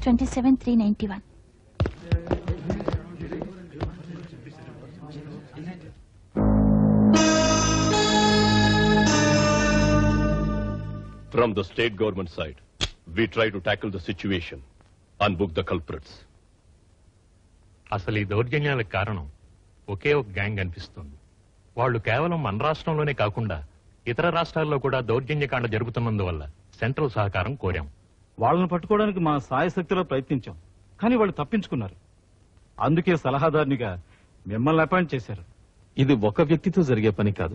27,391. From the state government side, we try to tackle the situation and book the culprits. అసలు ఈ దౌర్జన్యాలకు కారణం ఒకే ఒక gang అనిపిస్తుంది. వాళ్ళు కేవలం మన రాష్ట్రంలోనే కాకుండా ఇతర రాష్ట్రాల్లో కూడా దౌర్జన్యకాండ జరుగుతున్నందువల్ల సెంట్రల్ సహకారం కోరాం. వాళ్ళని పట్టుకోవడానికి మా సాయశక్తిలో ప్రయత్నించాం, కానీ వాళ్ళు తప్పించుకున్నారు. అందుకే సలహాదారునిగా మిమ్మల్ని అపాయింట్ చేశారు. ఇది ఒక వ్యక్తితో జరిగే పని కాదు.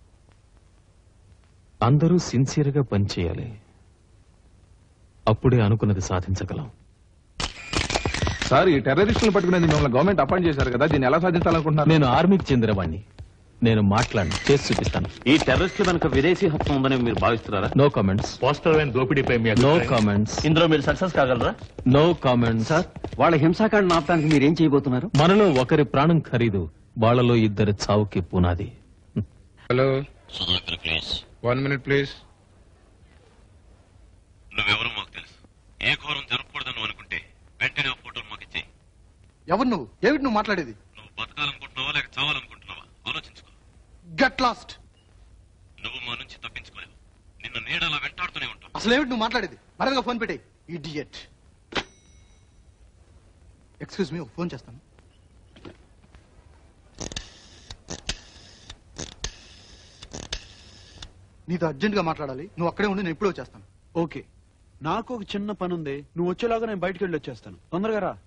అందరూ సిన్సియర్ గా పనిచేయాలి. అప్పుడే అనుకున్నది సాధించగలం. సార్, ఈ టెర్రరిస్టులను పట్టుకునేది మిమ్మల్ని గవర్నమెంట్ అపాయింట్ చేశారు కదా, దీన్ని ఎలా సాధించాలనుకుంటున్నారు? నేను ఆర్మీకి చెందినవాణ్ణి. నేను మాట్లాడి చేసి చూపిస్తాను. ఈ టెర్రరిస్టుల వెనుక విదేశీ హస్తం ఉందని మీరు భావిస్తున్నారా? No comments. పోస్టర్ వ్యాన్ దోపిడీపై నో కామెంట్స్. ఇందులో మీరు సక్సెస్ కాగలరా? No comments. సార్, వాళ్ళ హింసాకాండ ఆపడానికి మీరేం చేయబోతున్నారు? మనలో ఒకరి ప్రాణం ఖరీదు, వాళ్ళలో ఇద్దరి చావుకి పునాది. Hello Sudhakar, please 1 minute please. నువ్వెవరో మాకు తెలుసు. ఏ ఘోరం జరగకూడదని అనుకుంటే వెంటనే ఫోటోలు మాకు ఇచ్చేయి. ఎవరు నువ్వు? ఏమిటి నువ్వు మాట్లాడేది? నువ్వు బతకాలనుకుంటున్నావా లేక చావాలనుకుంటున్నావా? ఆలోచించుకో. Get lost. నువ్వు మా నుంచి తప్పించుకోలేవు. నిన్ను నీడలా వెంటాడుతూనే ఉంటావు. అసలు ఏమిటి నువ్వు మాట్లాడేది? మరొక ఫోన్ పెట్టే. ఇడియట్. ఎక్స్క్యూజ్ మీ, ఫోన్ చేస్తాను. నీతో అర్జెంట్ గా మాట్లాడాలి. నువ్వు అక్కడే ఉండి, నేను ఇప్పుడే వచ్చేస్తాను. ఓకే, నాకు ఒక చిన్న పని ఉంది. నువ్వు వచ్చేలాగా నేను బయటకు వెళ్ళి వచ్చేస్తాను. తొందరగా రా.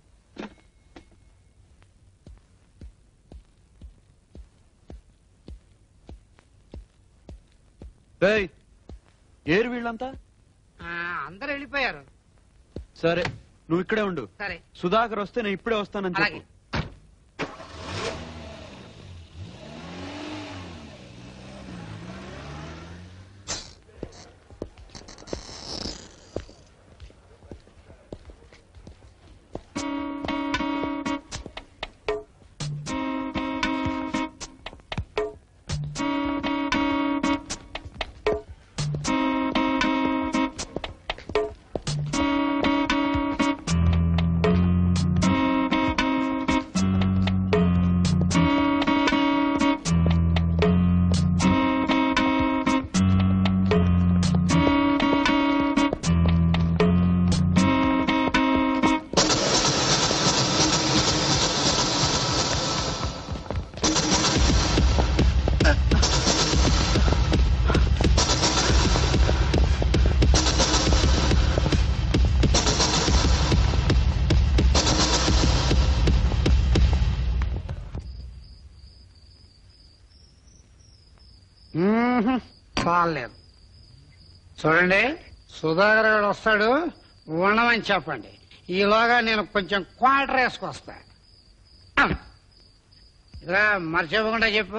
ఏరు వీళ్ళంతా? అందరు వెళ్ళిపోయారు. సరే, నువ్వు ఇక్కడే ఉండు. సరే, సుధాకర్ వస్తే నేను ఇప్పుడే వస్తానని చెప్పు. చాలేదు. చూడండి, సుధాకర్ గారు వస్తాడు, ఉండమని చెప్పండి. ఈలోగా నేను కొంచెం క్వార్టర్ వేసుకొస్తా. ఇలా మర్చిపోకుండా చెప్పు.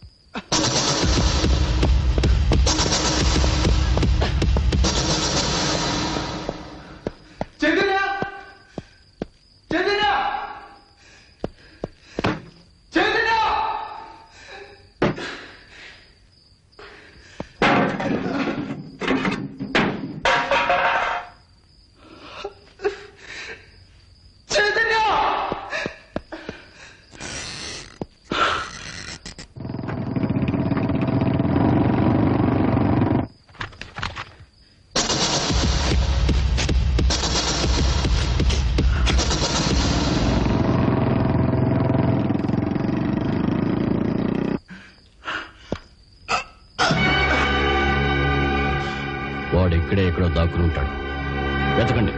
వాడు ఇక్కడే ఎక్కడో దాక్కుని ఉంటాడు. వెతకండి.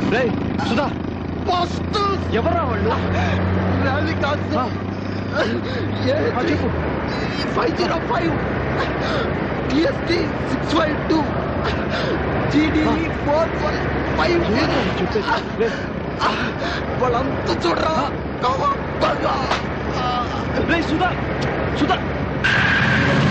సుధా ఎవరా వాళ్ళు ర్యాలీ కాదు చెప్పు 505 TST 652 GD 4150 వాళ్ళంతా చూడరా సుధా సుధా